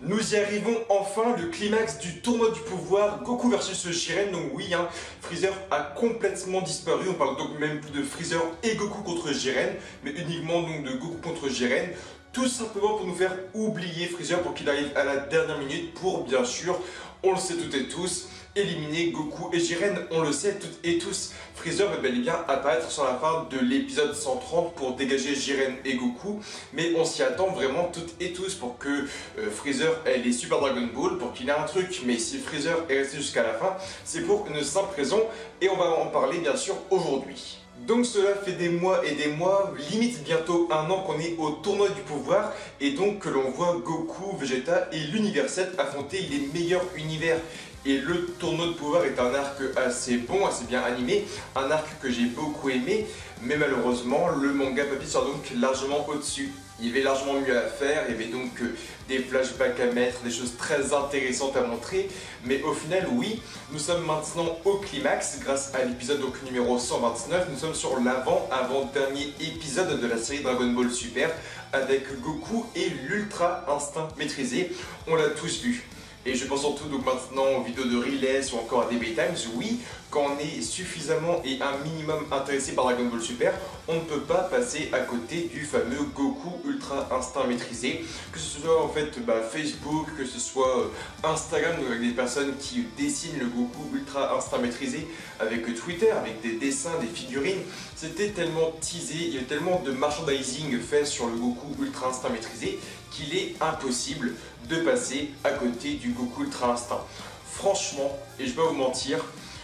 Nous y arrivons enfin, le climax du tournoi du pouvoir, Goku versus Jiren. Donc oui, Freezer a complètement disparu, on parle donc même plus de Freezer et Goku contre Jiren, mais uniquement donc de Goku contre Jiren, tout simplement pour nous faire oublier Freezer, pour qu'il arrive à la dernière minute, pour bien sûr, on le sait toutes et tous, éliminer Goku et Jiren. On le sait toutes et tous, Freezer va bel et bien apparaître sur la fin de l'épisode 130 pour dégager Jiren et Goku, mais on s'y attend vraiment toutes et tous pour que Freezer ait les Super Dragon Ball, pour qu'il ait un truc. Mais si Freezer est resté jusqu'à la fin, c'est pour une simple raison, et on va en parler bien sûr aujourd'hui. Donc cela fait des mois et des mois, limite bientôt un an qu'on est au tournoi du pouvoir, et donc que l'on voit Goku, Vegeta et l'univers 7 affronter les meilleurs univers. Et le tournoi de pouvoir est un arc assez bon, assez bien animé, un arc que j'ai beaucoup aimé, mais malheureusement le manga Papy sort donc largement au-dessus. Il y avait largement mieux à faire, il y avait donc des flashbacks à mettre, des choses très intéressantes à montrer, mais au final oui, nous sommes maintenant au climax grâce à l'épisode donc numéro 129, nous sommes sur l'avant-dernier épisode de la série Dragon Ball Super avec Goku et l'Ultra Instinct maîtrisé, on l'a tous vu. Et je pense surtout donc maintenant aux vidéos de Relays ou encore à DB Times, oui, quand on est suffisamment et un minimum intéressé par Dragon Ball Super, on ne peut pas passer à côté du fameux Goku Ultra Instinct maîtrisé, que ce soit en fait Facebook, que ce soit Instagram, donc avec des personnes qui dessinent le Goku Ultra Instinct maîtrisé, avec Twitter, avec des dessins, des figurines. C'était tellement teasé, il y avait tellement de merchandising fait sur le Goku Ultra Instinct maîtrisé qu'il est impossible de passer à côté du Goku Ultra Instinct. Franchement, et je vais pas vous mentir,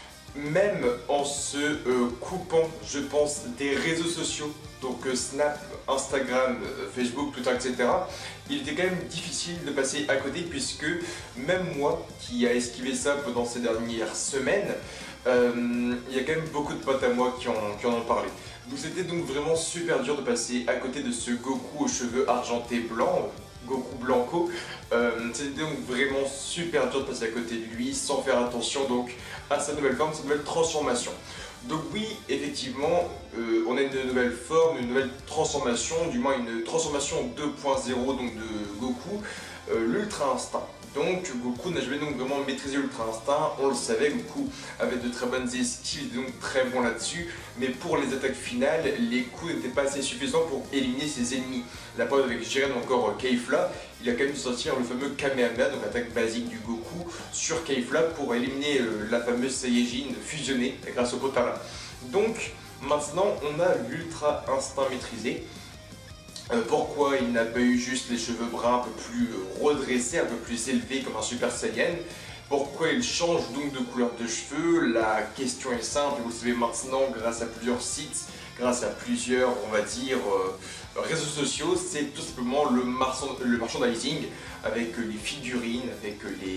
même en se coupant, je pense, des réseaux sociaux, donc Snap, Instagram, Facebook, Twitter, etc., il était quand même difficile de passer à côté, puisque même moi, qui a esquivé ça pendant ces dernières semaines, il y a quand même beaucoup de potes à moi qui en ont parlé. Donc c'était donc vraiment super dur de passer à côté de ce Goku aux cheveux argentés blancs, Goku Blanco. C'était donc vraiment super dur de passer à côté de lui sans faire attention donc à sa nouvelle forme, sa nouvelle transformation. Donc oui, effectivement, on a une nouvelle forme, une nouvelle transformation, du moins une transformation 2.0 donc de Goku, l'Ultra Instinct. Donc Goku n'a jamais donc vraiment maîtrisé l'Ultra Instinct, on le savait, Goku avait de très bonnes esquives, donc très bon là-dessus, mais pour les attaques finales, les coups n'étaient pas assez suffisants pour éliminer ses ennemis. La preuve avec Jiren ou encore Caulifla, il a quand même dû sortir le fameux Kamehameha, donc l'attaque basique du Goku, sur Caulifla pour éliminer la fameuse Saiyajin fusionnée grâce au Potara. Donc maintenant on a l'Ultra Instinct maîtrisé. Pourquoi il n'a pas eu juste les cheveux bruns un peu plus redressés, un peu plus élevés comme un Super Saiyan? Pourquoi il change donc de couleur de cheveux? La question est simple, vous le savez maintenant grâce à plusieurs sites, grâce à plusieurs, on va dire, réseaux sociaux, c'est tout simplement le merchandising avec les figurines, avec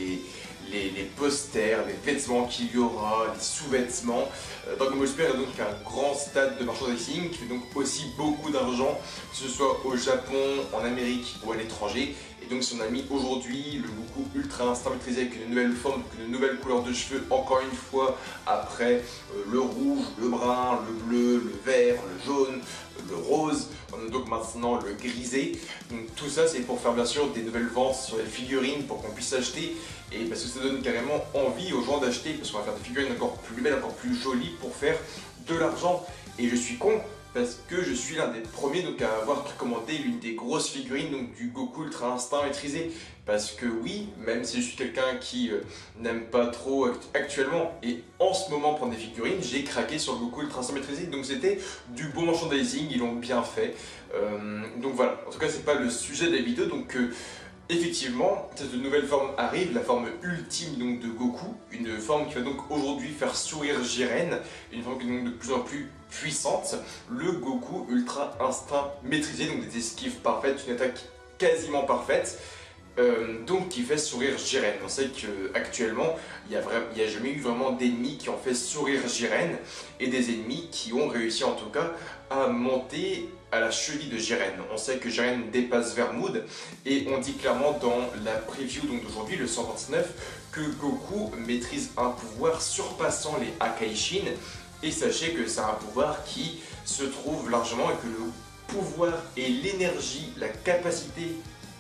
les posters, les vêtements qu'il y aura, les sous-vêtements. Dragon Ball Super est donc un grand stade de merchandising qui fait donc aussi beaucoup d'argent, que ce soit au Japon, en Amérique ou à l'étranger. Et donc si on a mis aujourd'hui le Goku Ultra Instinct maîtrisé avec une nouvelle forme, donc une nouvelle couleur de cheveux, encore une fois, après le rouge, le brun, le bleu, le vert, le jaune, le rose, on a donc maintenant le grisé. Donc tout ça c'est pour faire bien sûr des nouvelles ventes sur les figurines pour qu'on puisse acheter, et parce que ça donne carrément envie aux gens d'acheter, parce qu'on va faire des figurines encore plus belles, encore plus jolies pour faire de l'argent. Et je suis con parce que je suis l'un des premiers donc à avoir précommandé l'une des grosses figurines donc du Goku Ultra Instinct maîtrisé, parce que oui, même si je suis quelqu'un qui n'aime pas trop actuellement et en ce moment prendre des figurines, j'ai craqué sur le Goku Ultra Instinct maîtrisé, donc c'était du bon merchandising, ils l'ont bien fait. Donc voilà, en tout cas c'est pas le sujet de la vidéo, donc effectivement, cette nouvelle forme arrive, la forme ultime donc de Goku, une forme qui va donc aujourd'hui faire sourire Jiren, une forme qui est donc de plus en plus puissante, le Goku Ultra Instinct maîtrisé, donc des esquives parfaites, une attaque quasiment parfaite, donc qui fait sourire Jiren. On sait qu'actuellement, il n'y a jamais eu vraiment d'ennemis qui ont fait sourire Jiren, et des ennemis qui ont réussi en tout cas à monter à la cheville de Jiren. On sait que Jiren dépasse Vermoud, et on dit clairement dans la preview d'aujourd'hui, le 129, que Goku maîtrise un pouvoir surpassant les Akaishin, et sachez que c'est un pouvoir qui se trouve largement, et que le pouvoir et l'énergie, la capacité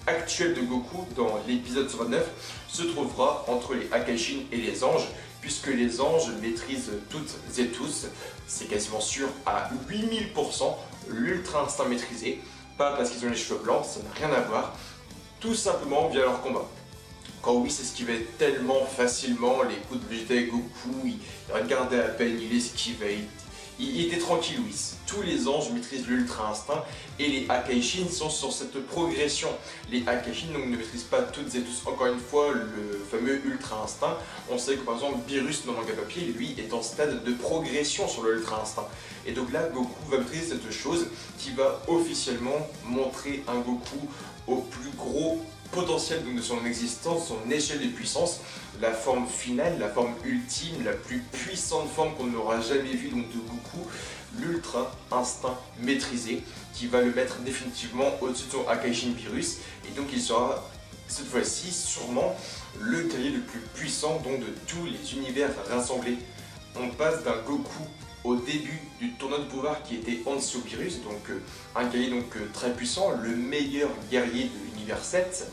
actuelle de Goku dans l'épisode 129 se trouvera entre les Akaishin et les anges, puisque les anges maîtrisent toutes et tous, c'est quasiment sûr à 8000%, l'ultra instinct maîtrisé, pas parce qu'ils ont les cheveux blancs, ça n'a rien à voir, tout simplement via leur combat. Quand oui, c'est ce qui va être tellement facilement les coups de Vegeta et Goku, il regardait à peine, il esquivait, il était tranquille, oui. Tous les anges maîtrisent l'ultra instinct et les Akaishin sont sur cette progression. Les Akaishin donc, ne maîtrisent pas toutes et tous, encore une fois, le fameux ultra instinct. On sait que par exemple, Beerus dans Manga Papier, lui, est en stade de progression sur le ultra instinct. Et donc là, Goku va maîtriser cette chose qui va officiellement montrer un Goku au plus gros potentiel donc, de son existence, son échelle de puissance, la forme finale, la forme ultime, la plus puissante forme qu'on n'aura jamais vue donc de Goku, l'ultra instinct maîtrisé, qui va le mettre définitivement au-dessus de son Akaishin Beerus, et donc il sera cette fois-ci sûrement le guerrier le plus puissant donc de tous les univers rassemblés. On passe d'un Goku au début du tournoi de pouvoir qui était Honshu Beerus, donc un guerrier donc, très puissant, le meilleur guerrier de l'univers 7,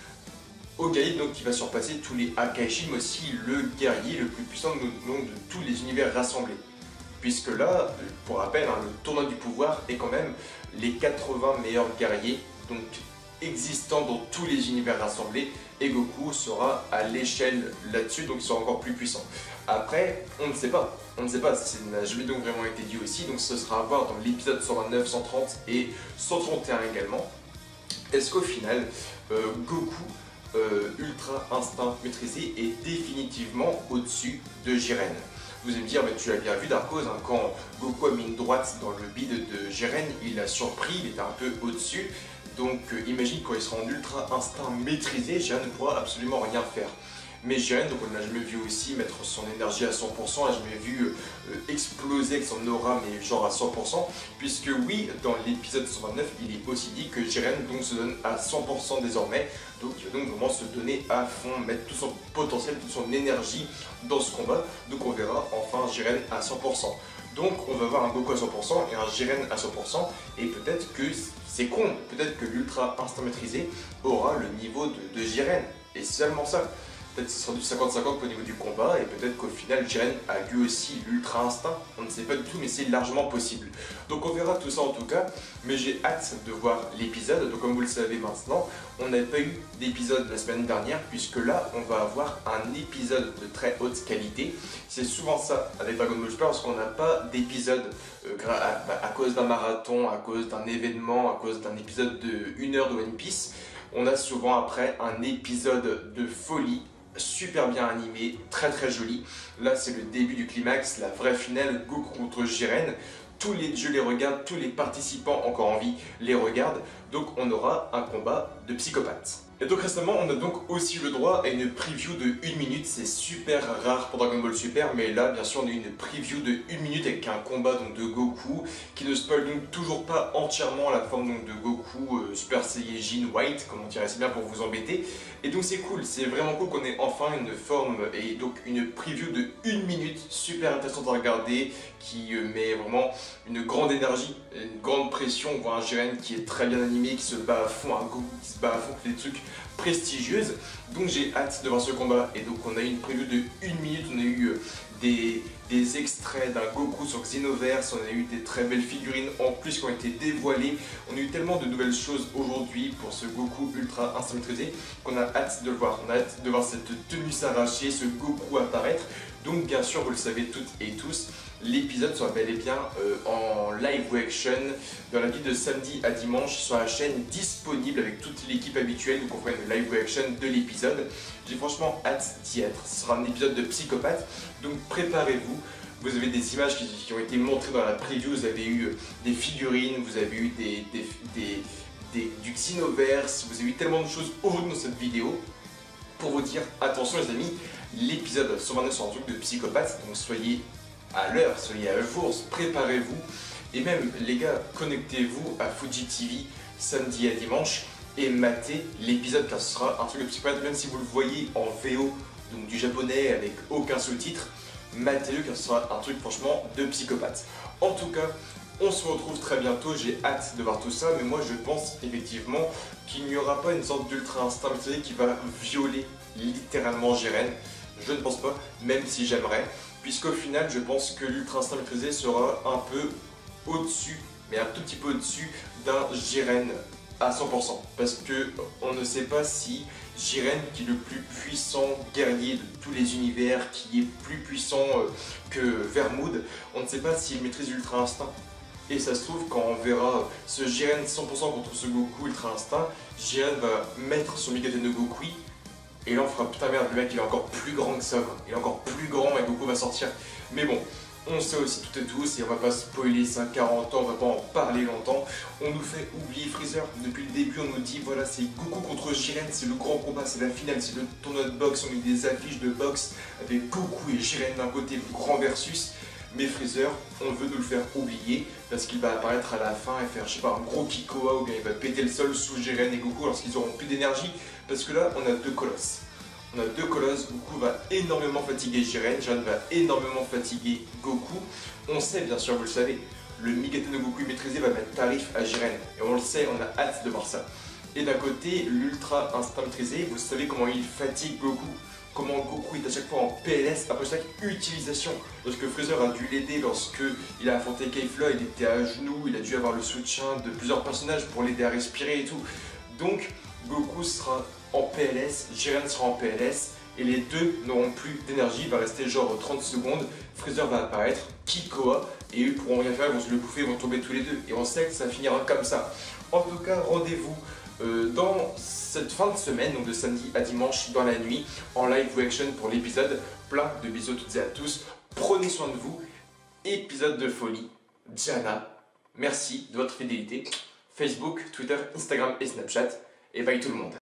au guerrier donc, qui va surpasser tous les Akaishin, mais aussi le guerrier le plus puissant de tous les univers rassemblés. Puisque là, pour rappel, hein, le tournoi du pouvoir est quand même les 80 meilleurs guerriers donc, existants dans tous les univers rassemblés, et Goku sera à l'échelle là-dessus, donc il sera encore plus puissant. Après, on ne sait pas, ça n'a jamais donc vraiment été dit aussi, donc ce sera à voir dans l'épisode 129, 130 et 131 également. Est-ce qu'au final, Goku ultra instinct maîtrisé est définitivement au-dessus de Jiren? Vous allez me dire, mais tu l'as bien vu Darkos, hein, quand Goku a mis une droite dans le bide de Jiren, il a surpris, il était un peu au-dessus. Donc imagine quand il sera en ultra instinct maîtrisé, Jiren ne pourra absolument rien faire. Mais Jiren, donc on l'a jamais vu aussi mettre son énergie à 100%, on l'a jamais vu exploser avec son aura, mais genre à 100%, puisque oui, dans l'épisode 129, il est aussi dit que Jiren donc, se donne à 100% désormais, donc il va donc vraiment se donner à fond, mettre tout son potentiel, toute son énergie dans ce combat, donc on verra enfin Jiren à 100%. Donc on va voir un Goku à 100% et un Jiren à 100%, et peut-être que c'est con, peut-être que l'ultra instinct maîtrisé aura le niveau de Jiren, et seulement ça. Peut-être que ce sera du 50-50 au niveau du combat, et peut-être qu'au final Jiren a lui aussi l'ultra instinct, on ne sait pas du tout, mais c'est largement possible. Donc on verra tout ça en tout cas, mais j'ai hâte de voir l'épisode. Donc comme vous le savez maintenant, on n'a pas eu d'épisode la semaine dernière, puisque là on va avoir un épisode de très haute qualité. C'est souvent ça avec Dragon Ball Super, parce qu'on n'a pas d'épisode à cause d'un marathon, à cause d'un événement, à cause d'un épisode de 1 heure de One Piece. On a souvent après un épisode de folie, super bien animé, très très joli. Là c'est le début du climax, la vraie finale, Goku contre Jiren. Tous les dieux les regardent, tous les participants encore en vie les regardent. Donc on aura un combat de psychopathes. Et donc récemment, on a donc aussi le droit à une preview de 1 minute. C'est super rare pour Dragon Ball Super, mais là, bien sûr, on a eu une preview de 1 minute avec un combat donc, de Goku qui ne spoil donc toujours pas entièrement la forme donc, de Goku Super Saiyajin White, comme on dirait si bien pour vous embêter. Et donc c'est cool, c'est vraiment cool qu'on ait enfin une forme et donc une preview de 1 minute super intéressante à regarder, qui met vraiment une grande énergie, une grande pression. On voit un Jiren qui est très bien animé, qui se bat à fond, un Goku qui se bat à fond, qui fait des trucs prestigieuses. Donc j'ai hâte de voir ce combat. Et donc on a eu une preview de 1 minute, on a eu des extraits d'un Goku sur Xenoverse, on a eu des très belles figurines en plus qui ont été dévoilées. On a eu tellement de nouvelles choses aujourd'hui pour ce Goku ultra instinct maîtrisé qu'on a hâte de le voir. On a hâte de voir cette tenue s'arracher, ce Goku apparaître. Donc bien sûr, vous le savez toutes et tous, l'épisode sera bel et bien en live action dans la nuit de samedi à dimanche sur la chaîne, disponible avec toute l'équipe habituelle. Donc on fera une live action de l'épisode. J'ai franchement hâte d'y être. Ce sera un épisode de psychopathe, donc préparez-vous. Vous avez des images qui ont été montrées dans la preview, vous avez eu des figurines, vous avez eu du Xenoverse, vous avez eu tellement de choses aujourd'hui dans cette vidéo pour vous dire attention les amis, l'épisode 129 sera un truc de psychopathe, donc soyez à l'heure, soyez à jour, préparez-vous, et même les gars, connectez-vous à Fuji TV samedi à dimanche et matez l'épisode car ce sera un truc de psychopathe, même si vous le voyez en VO, donc du japonais avec aucun sous-titre, matez-le car ce sera un truc franchement de psychopathe. En tout cas, On se retrouve très bientôt, j'ai hâte de voir tout ça, mais moi je pense effectivement qu'il n'y aura pas une sorte d'ultra instinct maîtrisé qui va violer littéralement Jiren. Je ne pense pas, même si j'aimerais, puisqu'au final je pense que l'ultra instinct maîtrisé sera un peu au-dessus, mais un tout petit peu au-dessus d'un Jiren à 100%, parce que on ne sait pas si Jiren, qui est le plus puissant guerrier de tous les univers, qui est plus puissant que Vermoud, on ne sait pas s'il maîtrise l'ultra instinct. Et ça se trouve, quand on verra ce Jiren 100% contre ce Goku Ultra Instinct, Jiren va mettre son Migaten no Gokui, et là on fera putain merde, le mec il est encore plus grand que ça, quoi. Il est encore plus grand et Goku va sortir. Mais bon, on sait aussi tout et tous, et on va pas spoiler ça 40 ans, on va pas en parler longtemps. On nous fait oublier Freezer. Depuis le début, on nous dit voilà, c'est Goku contre Jiren, c'est le grand combat, c'est la finale, c'est le tournoi de boxe. On met des affiches de boxe avec Goku et Jiren d'un côté, le grand versus. Mais Freezer, on veut nous le faire oublier parce qu'il va apparaître à la fin et faire, je sais pas, un gros Kikoa ou bien il va péter le sol sous Jiren et Goku lorsqu'ils auront plus d'énergie. Parce que là, on a deux colosses. On a deux colosses, Goku va énormément fatiguer Jiren, Jiren va énormément fatiguer Goku. On sait, bien sûr, vous le savez, le Migaten no Gokui maîtrisé va mettre tarif à Jiren. Et on le sait, on a hâte de voir ça. Et d'un côté, l'ultra instinct maîtrisé, vous savez comment il fatigue Goku. Comment Goku est à chaque fois en PLS après chaque utilisation. Parce que Freezer a dû l'aider lorsque il a affronté Kefla, il était à genoux, il a dû avoir le soutien de plusieurs personnages pour l'aider à respirer et tout. Donc Goku sera en PLS, Jiren sera en PLS, et les deux n'auront plus d'énergie, il va rester genre 30 secondes, Freezer va apparaître, Kikoa, et eux pourront rien faire, ils vont se le bouffer, ils vont tomber tous les deux. Et on sait que ça finira comme ça. En tout cas, rendez-vous dans cette fin de semaine, donc de samedi à dimanche dans la nuit, en live reaction pour l'épisode. Plein de bisous à toutes et à tous. Prenez soin de vous. Épisode de folie. Diana, merci de votre fidélité. Facebook, Twitter, Instagram et Snapchat. Et bye tout le monde.